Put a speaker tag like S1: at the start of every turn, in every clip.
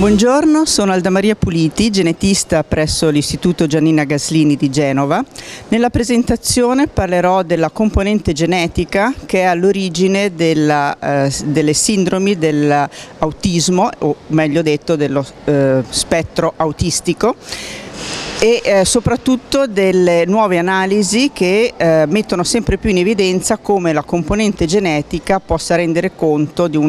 S1: Buongiorno, sono Alda Maria Puliti, genetista presso l'Istituto Giannina Gaslini di Genova. Nella presentazione parlerò della componente genetica che è all'origine delle sindromi dell'autismo, o meglio detto dello spettro autistico, e soprattutto delle nuove analisi che mettono sempre più in evidenza come la componente genetica possa rendere conto di un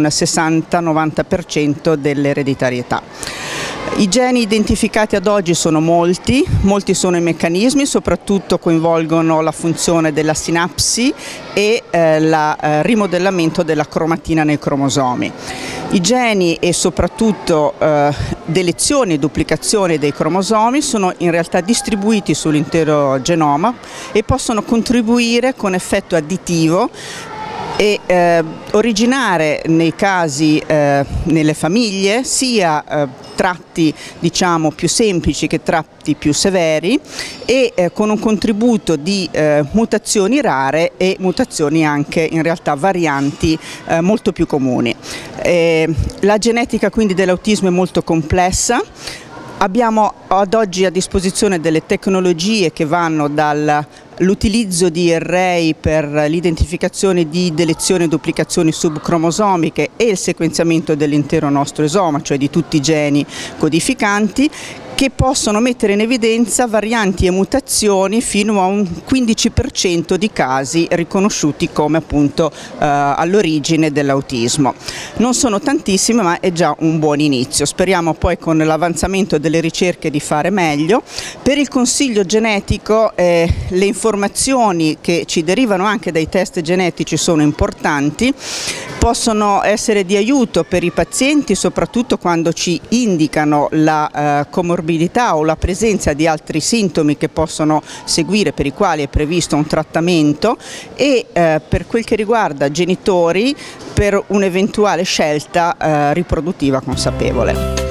S1: 60-90% dell'ereditarietà. I geni identificati ad oggi sono molti sono i meccanismi, soprattutto coinvolgono la funzione della sinapsi e il rimodellamento della cromatina nei cromosomi. I geni e soprattutto delezioni e duplicazioni dei cromosomi sono in realtà distribuiti sull'intero genoma e possono contribuire con effetto additivo e originare nei casi, nelle famiglie, sia tratti diciamo più semplici che tratti più severi e con un contributo di mutazioni rare e mutazioni anche in realtà varianti molto più comuni. La genetica quindi dell'autismo è molto complessa. Abbiamo ad oggi a disposizione delle tecnologie che vanno dall'utilizzo di array per l'identificazione di delezioni e duplicazioni subcromosomiche e il sequenziamento dell'intero nostro esoma, cioè di tutti i geni codificanti, che possono mettere in evidenza varianti e mutazioni fino a un 15% di casi riconosciuti come appunto all'origine dell'autismo. Non sono tantissime, ma è già un buon inizio. Speriamo poi con l'avanzamento delle ricerche di fare meglio. Per il consiglio genetico le informazioni che ci derivano anche dai test genetici sono importanti, possono essere di aiuto per i pazienti soprattutto quando ci indicano la comorbidità o la presenza di altri sintomi che possono seguire, per i quali è previsto un trattamento, e per quel che riguarda genitori per un'eventuale scelta riproduttiva consapevole.